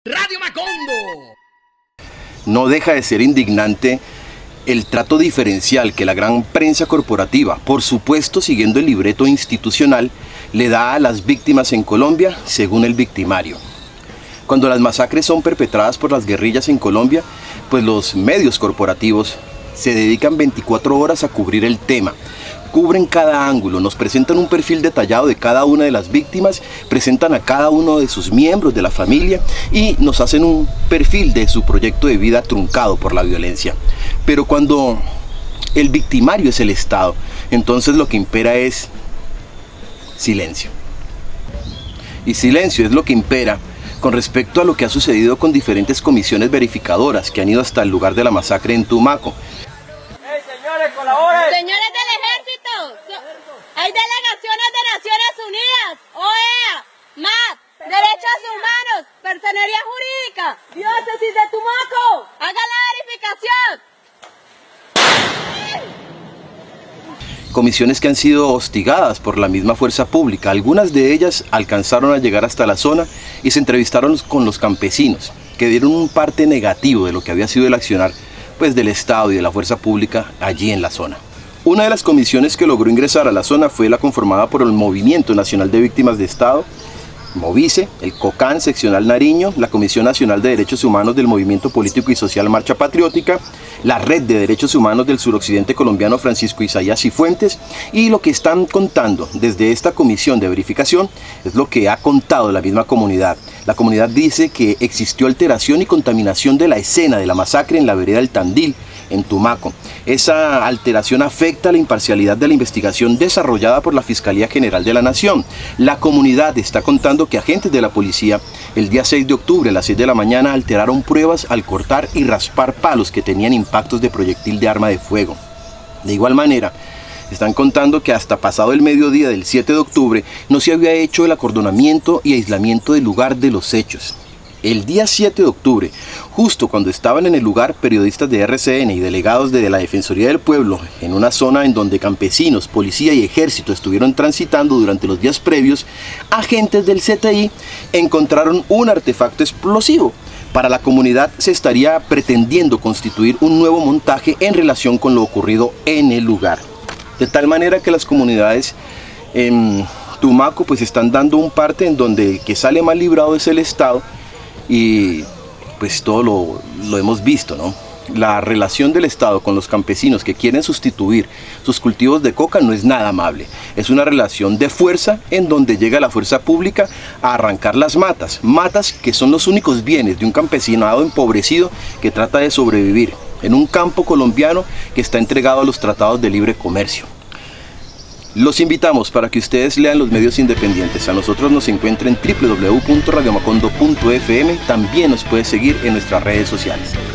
Radio Macondo. No deja de ser indignante el trato diferencial que la gran prensa corporativa, por supuesto siguiendo el libreto institucional, le da a las víctimas en Colombia según el victimario. Cuando las masacres son perpetradas por las guerrillas en Colombia, pues los medios corporativos se dedican 24 horas a cubrir el tema. Cubren cada ángulo, nos presentan un perfil detallado de cada una de las víctimas, presentan a cada uno de sus miembros de la familia y nos hacen un perfil de su proyecto de vida truncado por la violencia. Pero cuando el victimario es el Estado, entonces lo que impera es silencio. Y silencio es lo que impera con respecto a lo que ha sucedido con diferentes comisiones verificadoras que han ido hasta el lugar de la masacre en Tumaco. ¡Hey, señores, colaboren! Señores del ejército, hay delegaciones de Naciones Unidas, OEA, MAP, Derechos Humanos, Personería Jurídica, Diócesis de Tumaco. Hagan la verificación. Comisiones que han sido hostigadas por la misma fuerza pública. Algunas de ellas alcanzaron a llegar hasta la zona y se entrevistaron con los campesinos, que dieron un parte negativo de lo que había sido el accionar pues, del Estado y de la fuerza pública allí en la zona. Una de las comisiones que logró ingresar a la zona fue la conformada por el Movimiento Nacional de Víctimas de Estado, Movice, el COCAN Seccional Nariño, la Comisión Nacional de Derechos Humanos del Movimiento Político y Social Marcha Patriótica, la Red de Derechos Humanos del Suroccidente Colombiano Francisco Isaías Cifuentes, y lo que están contando desde esta comisión de verificación es lo que ha contado la misma comunidad. La comunidad dice que existió alteración y contaminación de la escena de la masacre en la vereda del Tandil, en Tumaco. Esa alteración afecta la imparcialidad de la investigación desarrollada por la Fiscalía General de la Nación. La comunidad está contando que agentes de la policía el día 6 de octubre a las 6 de la mañana alteraron pruebas al cortar y raspar palos que tenían impactos de proyectil de arma de fuego. De igual manera, están contando que hasta pasado el mediodía del 7 de octubre no se había hecho el acordonamiento y aislamiento del lugar de los hechos. El día 7 de octubre, justo cuando estaban en el lugar periodistas de RCN y delegados de la Defensoría del Pueblo, en una zona en donde campesinos, policía y ejército estuvieron transitando durante los días previos, agentes del CTI encontraron un artefacto explosivo. Para la comunidad se estaría pretendiendo constituir un nuevo montaje en relación con lo ocurrido en el lugar. De tal manera que las comunidades en Tumaco pues están dando un parte en donde el que sale mal librado es el Estado. Y pues todo lo hemos visto, ¿no? La relación del Estado con los campesinos que quieren sustituir sus cultivos de coca no es nada amable. Es una relación de fuerza en donde llega la fuerza pública a arrancar las matas. Matas que son los únicos bienes de un campesinado empobrecido que trata de sobrevivir en un campo colombiano que está entregado a los tratados de libre comercio. Los invitamos para que ustedes lean los medios independientes. A nosotros nos encuentran en www.radiomacondo.fm. También nos puede seguir en nuestras redes sociales.